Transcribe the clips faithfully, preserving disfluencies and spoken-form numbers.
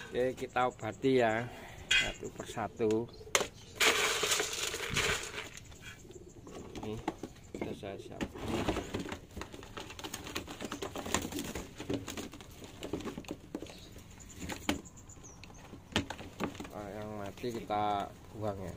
Oke, kita obati ya satu persatu. Ini sudah saya siapkan. Nah, yang mati kita buang ya.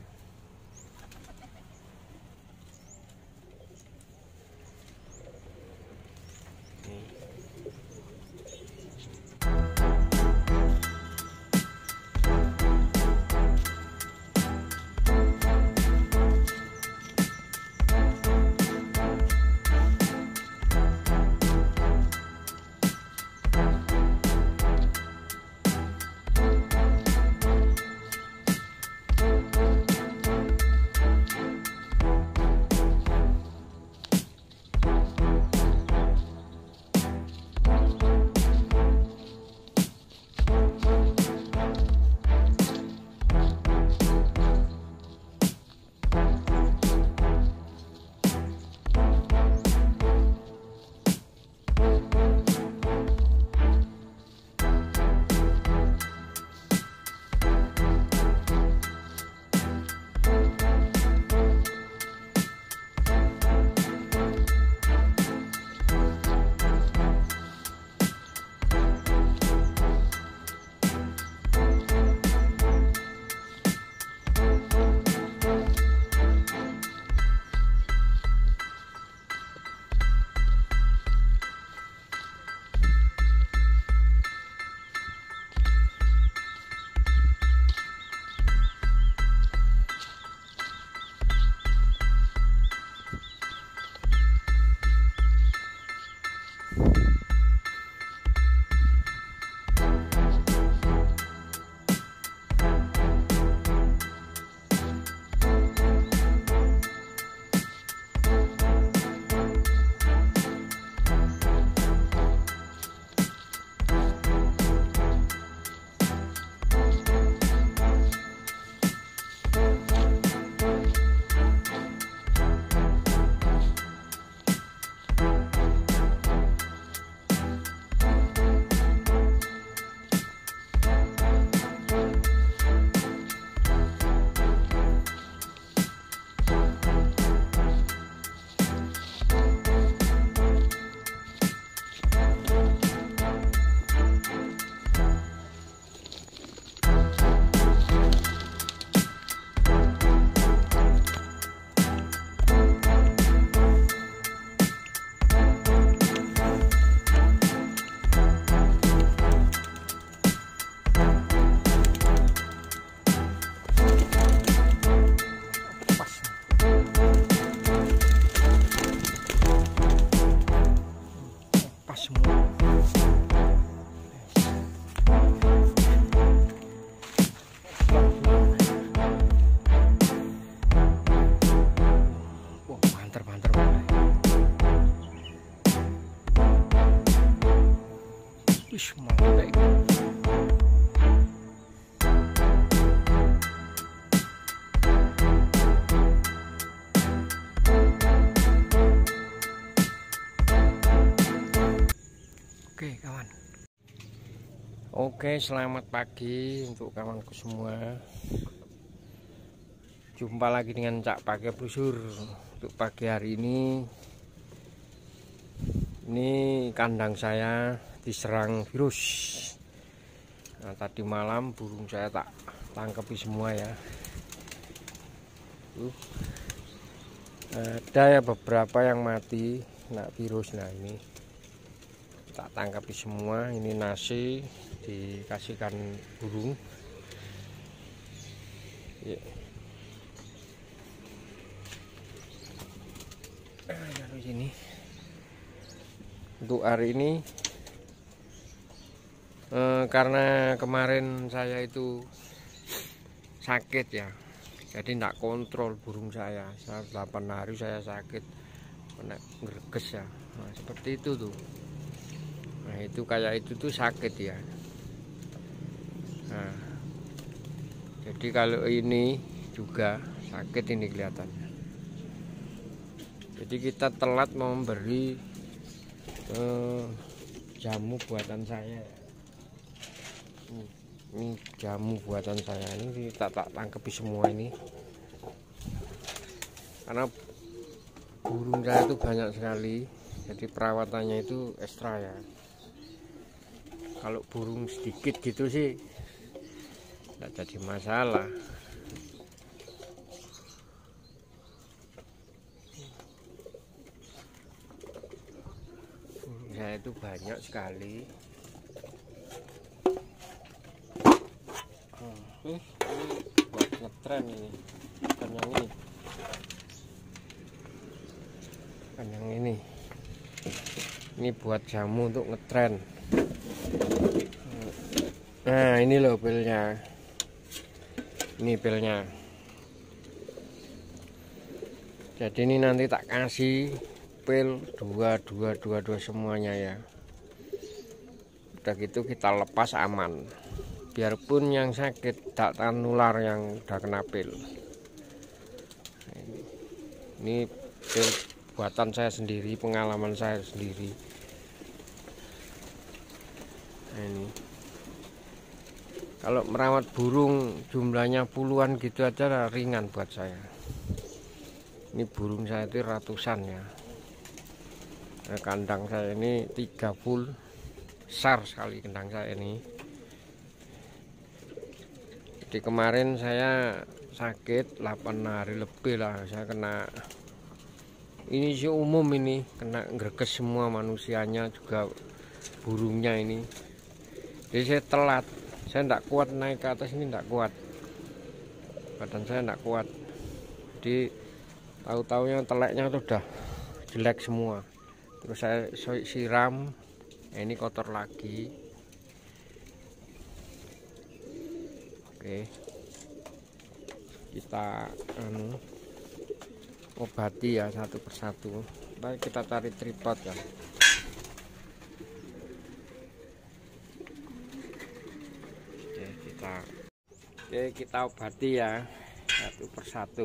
Wih, mantap. Oke kawan. Oke, selamat pagi untuk kawanku semua. Jumpa lagi dengan Cak Pakai Brosur. Untuk pagi hari ini, ini kandang saya diserang virus. Nah, tadi malam burung saya tak tangkapi semua ya. Uh, ada ya beberapa yang mati kena virus. Nah ini tak tangkapi semua. Ini nasi dikasihkan burung ya. Nah, ini untuk hari ini eh, karena kemarin saya itu sakit ya, jadi tidak kontrol burung saya. delapan hari saya sakit, kena ngerges ya. Nah, seperti itu tuh. Nah itu kayak itu tuh sakit ya. Nah, jadi kalau ini juga sakit ini kelihatannya. Jadi kita telat memberi eh, jamu buatan saya. Hmm. Ini jamu buatan saya, ini tak tak tangkepi semua ini karena burung saya itu banyak sekali, jadi perawatannya itu ekstra ya. Kalau burung sedikit gitu sih tidak jadi masalah. Burung saya itu banyak sekali. Ini buat ngetren ini, bukan yang ini, bukan yang ini. Ini buat jamu untuk ngetren. Nah ini loh pilnya, ini pilnya. Jadi ini nanti tak kasih pil dua dua dua dua semuanya ya. Udah gitu kita lepas aman. Biarpun yang sakit tak nular yang udah kena pil. Ini, ini pil buatan saya sendiri, pengalaman saya sendiri. Nah, ini kalau merawat burung jumlahnya puluhan gitu aja ringan buat saya. Ini burung saya itu ratusan ya. Nah, kandang saya ini tiga full, besar sekali kandang saya ini. Jadi kemarin saya sakit delapan hari lebih lah, saya kena ini sih umum, ini kena greges semua, manusianya juga burungnya ini. Jadi saya telat, saya tidak kuat naik ke atas ini, tidak kuat, badan saya tidak kuat. Jadi tahu-taunya teleknya itu udah jelek semua. Terus saya siram, nah ini kotor lagi. Oke, kita anu, obati ya satu persatu. Baik, kita cari tripod ya. Oke, kita oke kita obati ya satu persatu.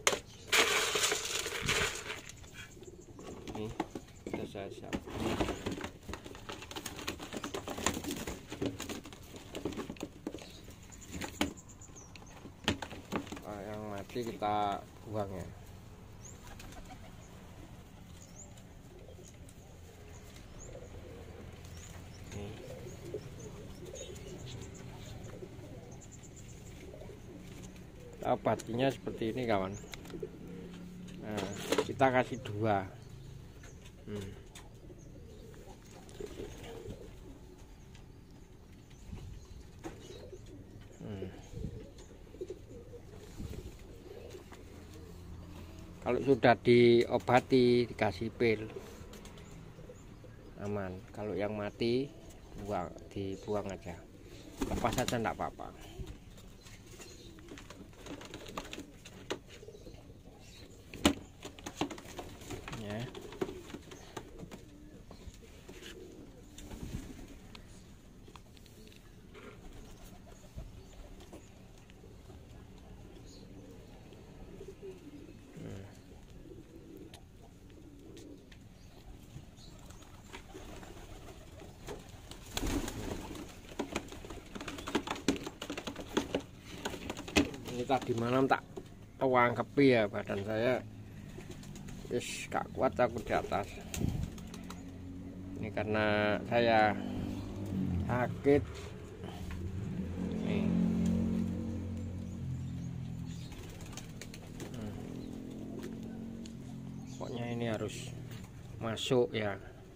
Ini sudah saya siapkan. Kita buang ya. Nih. Obatinya seperti ini kawan. Nah, kita kasih dua. Hmm. Hmm. Kalau sudah diobati dikasih pil aman. Kalau yang mati buang, dibuang aja, lepas saja enggak apa-apa ya. Ini tadi malam tak wangkepi ya, badan saya wis gak kuat aku di atas. Ini karena saya sakit. Nih. Hmm. Pokoknya ini harus masuk ya.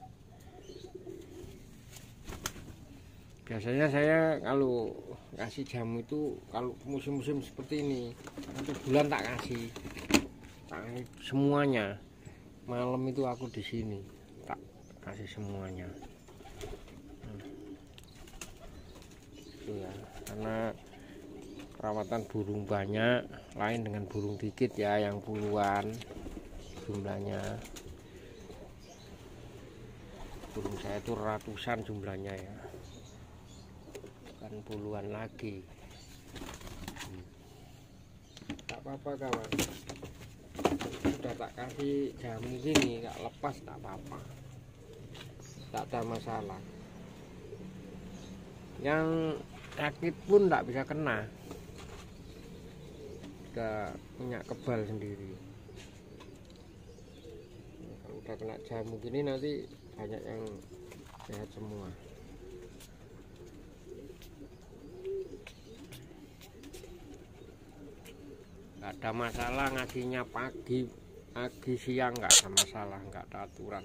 Biasanya saya kalau kasih jamu itu kalau musim-musim seperti ini satu bulan tak kasih, tak kasih semuanya. Malam itu aku di sini tak kasih semuanya. Hmm. Itu ya, karena perawatan burung banyak, lain dengan burung dikit ya yang puluhan jumlahnya. Burung saya itu ratusan jumlahnya ya, bukan puluhan lagi. Hmm. Tak apa-apa kawan, sudah tak kasih jamu gini gak lepas tak apa-apa, tak ada masalah. Yang sakit pun tidak bisa kena, udah punya kebal sendiri. Kalau udah kena jamu gini nanti banyak yang sehat semua. Nggak ada masalah ngasihnya pagi, pagi siang nggak ada masalah, nggak ada aturan.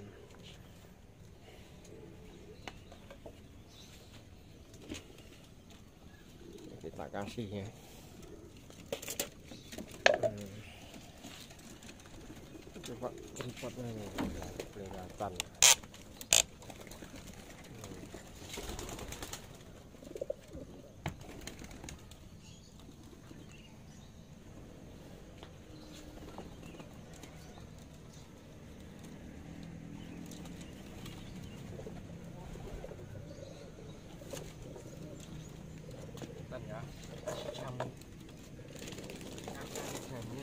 Kita kasih ya. Hmm. Coba repotnya nih, kelihatan. Ya, jamu jamu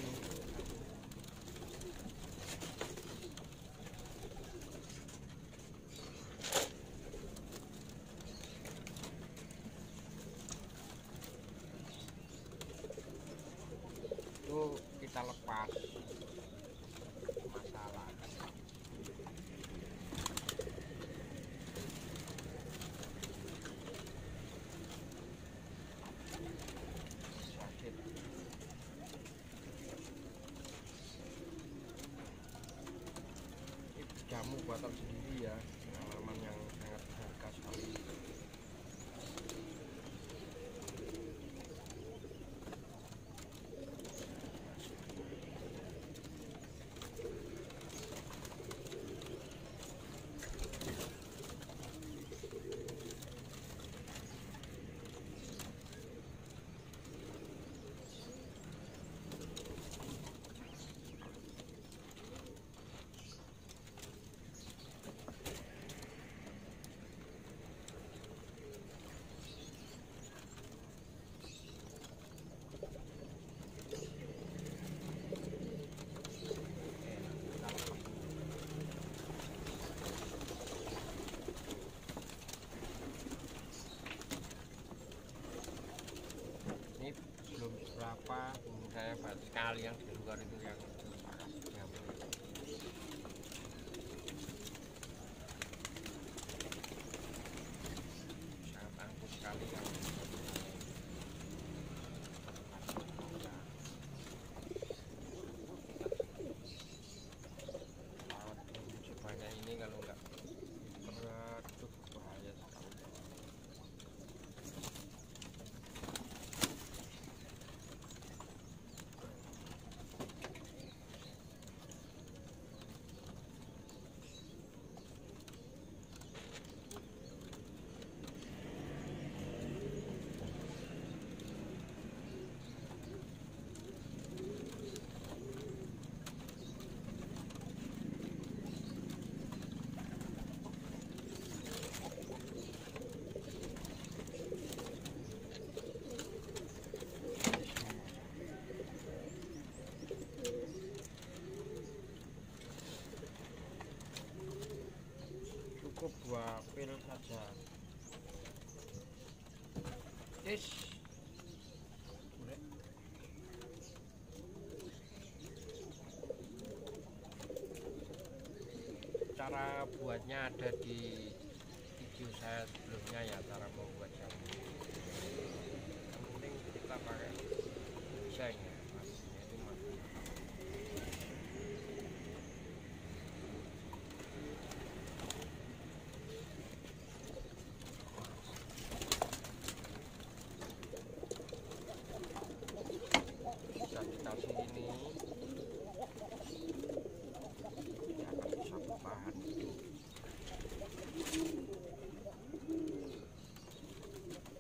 itu kita lepas masalah. Jamu buatan sendiri ya, pengalaman yang sangat berharga sekali. Berapa saya baru sekali yang di luar itu yang jamu. Sangat angkuh sekali yang sebanyak ini kalau enggak berat tuh bahaya sekali. Cukup dua pil saja. Yes. Cara buatnya ada di video saya sebelumnya ya, cara membuat jamu. Yang penting kita pakai pisangnya, maksudnya itu mati. Bisa dikasih ini, dia akan bisa bertahan hidup.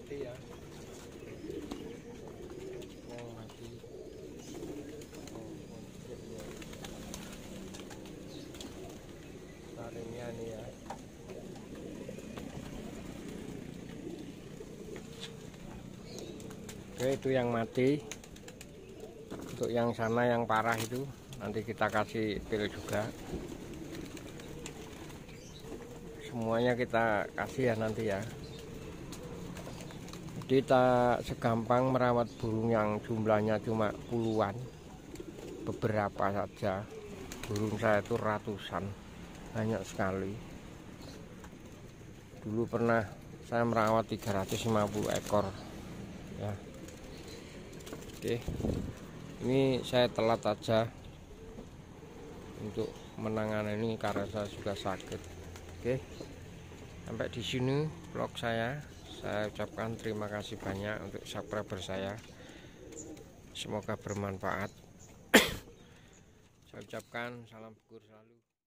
mati ya, yang mati. Taringnya nih ya. Oke, itu yang mati. Untuk yang sana yang parah itu nanti kita kasih pil juga. Semuanya kita kasih ya nanti ya. Jadi tak segampang merawat burung yang jumlahnya cuma puluhan, beberapa saja. Burung saya itu ratusan, banyak sekali. Dulu pernah saya merawat tiga ratus lima puluh ekor ya. Oke, ini saya telat aja untuk menangani ini karena saya juga sakit. Oke, sampai di sini vlog saya. Saya ucapkan terima kasih banyak untuk subscriber saya. Semoga bermanfaat. Saya ucapkan salam syukur selalu.